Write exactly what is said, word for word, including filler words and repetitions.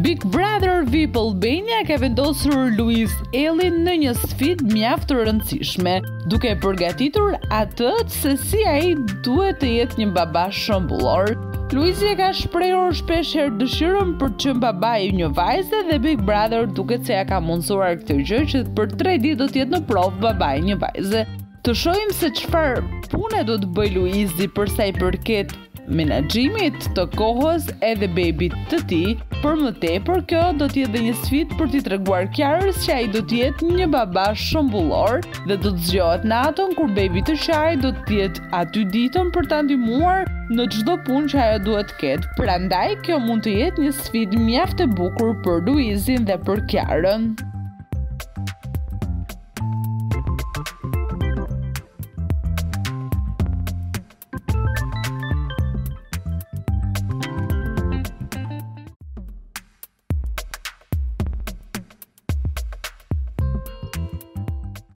Big Brother V I P Albania ka vendosur Luiz Ejllin në një sfidë mjaft të rëndësishme, duke përgatitur atë se si ai duhet të jetë një baba shembullor. Luizi e ka shprehur shpeshherë dëshirën për të qenë baba i një vajze dhe Big Brother duket se ja ka mundsuar këtë gjë që për tre ditë do të jetë në provë baba i një vajze. Të shohim se çfarë pune do të bëj Luizi për sa i përket menaxhimit të kohës edhe bebit të tij. Për më tepër, kjo do të jetë një sfidë për t'i treguar Kiarës që ai do të jetë një baba shembullor dhe do të zgjohet natën kur bebi të shaj do të jetë aty ditën për ta ndihmuar në çdo punë që ajo duhet të ketë. Prandaj kjo mund të jetë një sfidë mjaft e bukur për Luizin dhe për Kiarën.